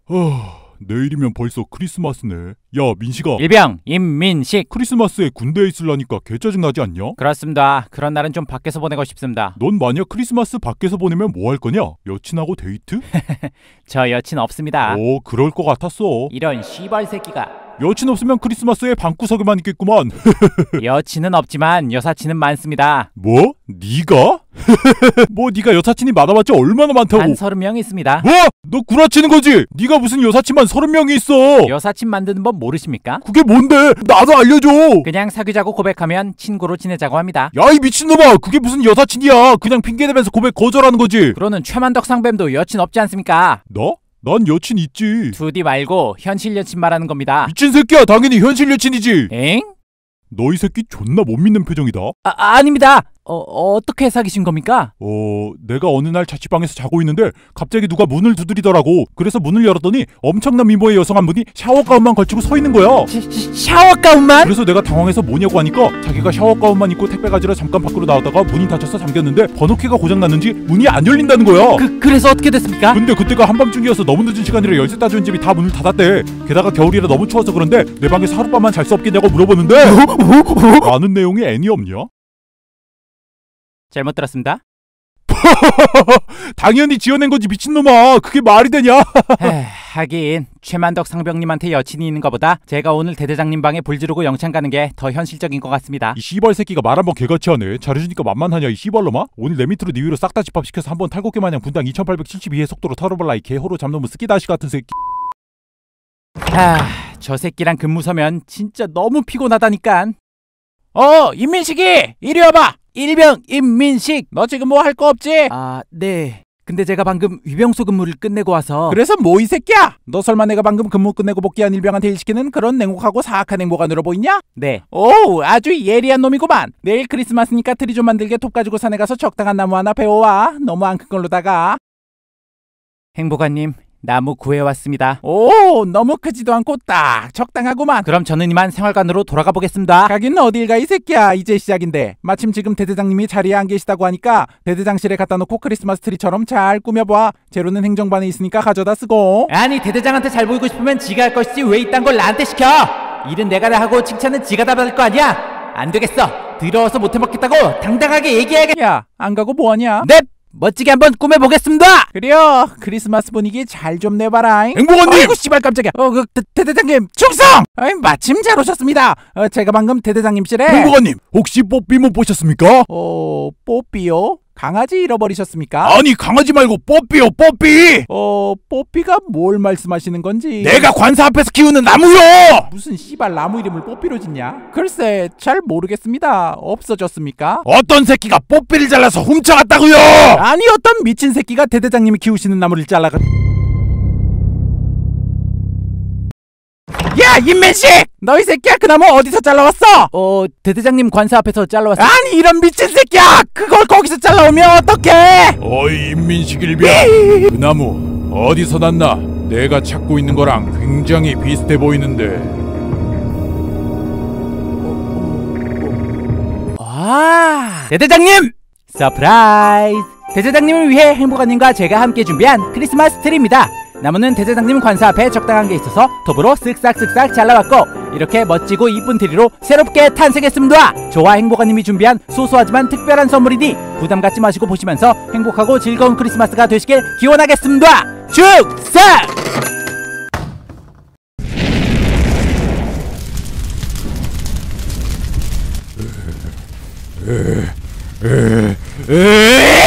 내일이면 벌써 크리스마스네. 야, 민식아. 일병 임민식. 크리스마스에 군대에 있으려니까 개 짜증나지 않냐? 그렇습니다. 그런 날은 좀 밖에서 보내고 싶습니다. 넌 만약 크리스마스 밖에서 보내면 뭐 할 거냐? 여친하고 데이트? 저 여친 없습니다. 오, 그럴 것 같았어. 이런 씨발 새끼가. 여친 없으면 크리스마스에 방구석에만 있겠구만. 여친은 없지만 여사친은 많습니다. 뭐? 네가? 뭐 네가 여사친이 많아봤자 얼마나 많다고. 한 30명 있습니다. 뭐? 너 구라치는 거지? 네가 무슨 여사친만 30명이 있어. 여사친 만드는 법 모르십니까? 그게 뭔데? 나도 알려줘. 그냥 사귀자고 고백하면 친구로 지내자고 합니다. 야, 이 미친놈아, 그게 무슨 여사친이야. 그냥 핑계대면서 고백 거절하는 거지. 그러는 최만덕 상뱀도 여친 없지 않습니까? 너? 난 여친 있지. 2D 말고 현실 여친 말하는 겁니다. 미친 새끼야, 당연히 현실 여친이지. 엥? 너 이 새끼 존나 못 믿는 표정이다. 아닙니다. 어떻게 사귀신 겁니까? 내가 어느 날 자취방에서 자고 있는데 갑자기 누가 문을 두드리더라고. 그래서 문을 열었더니 엄청난 미모의 여성 한 분이 샤워 가운만 걸치고 서 있는 거야. 샤워 가운만? 그래서 내가 당황해서 뭐냐고 하니까 자기가 샤워 가운만 입고 택배 가지러 잠깐 밖으로 나왔다가 문이 닫혀서 잠겼는데 번호키가 고장났는지 문이 안 열린다는 거야. 그래서 어떻게 됐습니까? 근데 그때가 한밤중이어서 너무 늦은 시간이라 열쇠 따주는 집이 다 문을 닫았대. 게다가 겨울이라 너무 추워서 그런데 내 방에서 하룻밤만 잘 수 없겠냐고 물어보는데 아는 내용이 애니 없냐? 잘못 들었습니다. 당연히 지어낸 거지 미친놈아. 그게 말이 되냐? 하긴 최만덕 상병님한테 여친이 있는 것보다 제가 오늘 대대장님 방에 불 지르고 영창 가는 게 더 현실적인 것 같습니다. 이 씨발 새끼가 말 한번 개같이 하네. 잘해주니까 만만하냐 이 씨발놈아? 오늘 내 밑으로 네 위로 싹 다 집합시켜서 한번 탈곡기 마냥 분당 2872의 속도로 털어볼라 이 개호로 잡놈의 스키다시 같은 새끼. 저 새끼랑 근무 서면 진짜 너무 피곤하다니깐. 임민식이 이리 와봐. 일병 임민식. 너 지금 뭐 할 거 없지? 네. 근데 제가 방금 위병소 근무를 끝내고 와서. 그래서 뭐 이 새끼야? 너 설마 내가 방금 근무 끝내고 복귀한 일병한테 일시키는 그런 냉혹하고 사악한 행보가 늘어 보이냐? 네. 오, 아주 예리한 놈이구만. 내일 크리스마스니까 트리 좀 만들게 톱 가지고 산에 가서 적당한 나무 하나 베어와. 너무 안 큰 걸로다가. 행보관님, 나무 구해왔습니다. 오, 너무 크지도 않고 딱 적당하구만. 그럼 저는 이만 생활관으로 돌아가 보겠습니다. 가긴 어딜 가 이 새끼야. 이제 시작인데. 마침 지금 대대장님이 자리에 안 계시다고 하니까 대대장실에 갖다 놓고 크리스마스 트리처럼 잘 꾸며봐. 재료는 행정반에 있으니까 가져다 쓰고. 아니, 대대장한테 잘 보이고 싶으면 지가 할 것이지 왜 이딴 걸 나한테 시켜? 일은 내가 다 하고 칭찬은 지가 다 받을 거 아니야? 안 되겠어. 더러워서 못해 먹겠다고 당당하게 얘기해야겠. 야, 안 가고 뭐하냐? 넵! 멋지게 한번 꾸며보겠습니다. 그래요. 크리스마스 분위기 잘 좀 내봐라. 행복한님! 아이고 씨발 깜짝이야. 대대장님 충성! 마침 잘 오셨습니다. 제가 방금 대대장님실에. 행복한님, 혹시 뽀삐 못 보셨습니까? 뽀삐요? 강아지 잃어버리셨습니까? 아니, 강아지 말고 뽀삐요, 뽀삐! 뽀삐가 뭘 말씀하시는 건지. 내가 관사 앞에서 키우는 나무요! 무슨 씨발 나무 이름을 뽀삐로 짓냐? 글쎄, 잘 모르겠습니다. 없어졌습니까? 어떤 새끼가 뽀삐를 잘라서 훔쳐갔다고요! 아니, 어떤 미친 새끼가 대대장님이 키우시는 나무를 잘라가. 야, 임민식! 너 이 새끼야, 그 나무 어디서 잘라왔어? 대대장님 관사 앞에서 잘라왔어요. 아니, 이런 미친 새끼야! 그걸 거기서 잘라오면 어떡해! 어이, 임민식 일병. 그 나무 어디서 났나? 내가 찾고 있는 거랑 굉장히 비슷해 보이는데. 대대장님! 서프라이즈! 대대장님을 위해 행복한님과 제가 함께 준비한 크리스마스 트리입니다. 나무는 대대장님 관사 앞에 적당한 게 있어서 톱으로 쓱싹쓱싹 잘라왔고 이렇게 멋지고 이쁜 트리로 새롭게 탄생했습니다. 저와 행복한님이 준비한 소소하지만 특별한 선물이니 부담 갖지 마시고 보시면서 행복하고 즐거운 크리스마스가 되시길 기원하겠습니다. 축사! 에